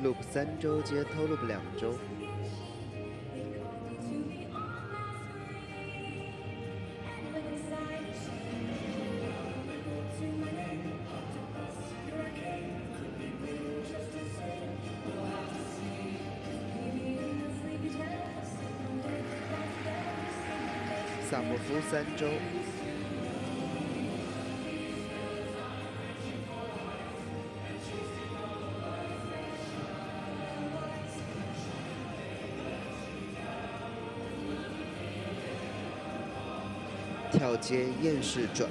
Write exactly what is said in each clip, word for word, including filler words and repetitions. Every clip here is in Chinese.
loop 三周接 toe loop 两周。萨莫夫三周。 跳接厌式转，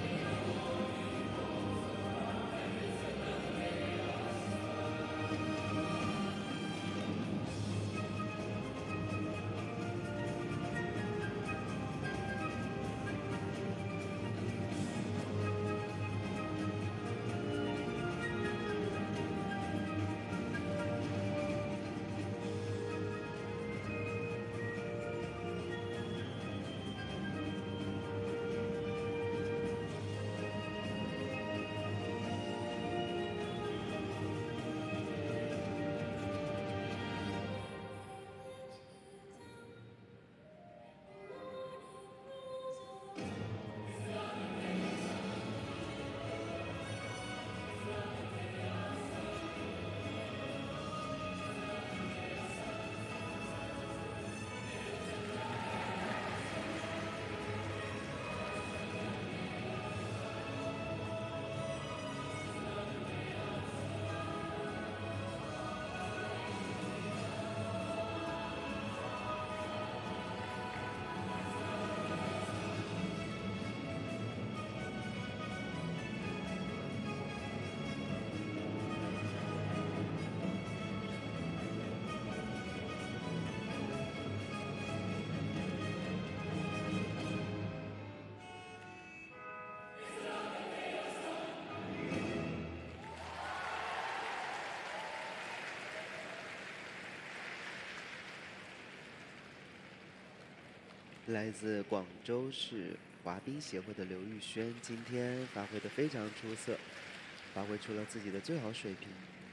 来自广州市滑冰协会的刘玉轩，今天发挥得非常出色，发挥出了自己的最好水平。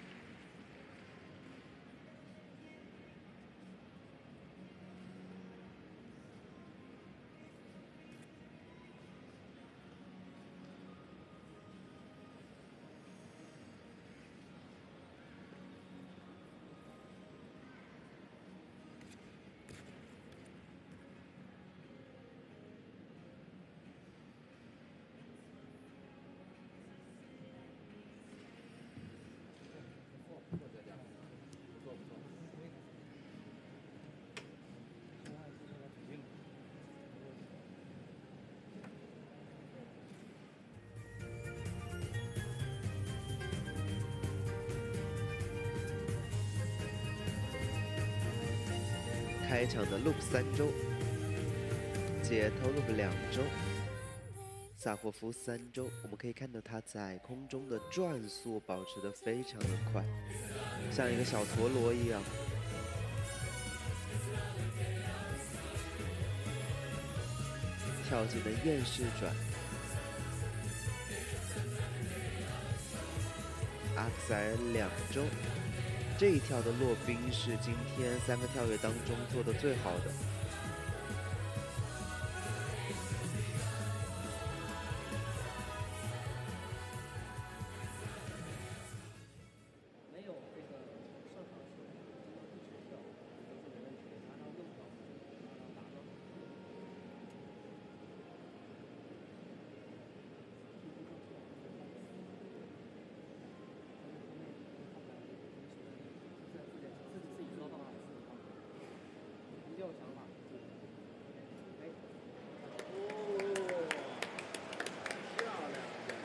开场的 loop 三周，接 toe loop 两周，萨霍夫三周。我们可以看到他在空中的转速保持得非常的快，像一个小陀螺一样。跳进了厌式转 ，X R 两周。 这一跳的落冰是今天三个跳跃当中做的最好的。没有这个上场次数，一直跳都是没问题的，拿到更高，拿到达到。有想法，哎，哦，漂亮！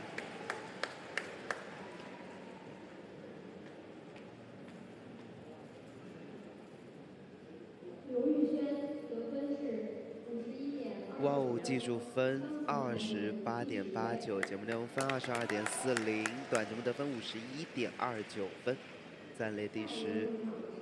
刘玉轩得分是五十一点。哇哦，技术分二十八点八九，节目内容分二十二点四零，短节目得分五十一点二九分，暂列第十。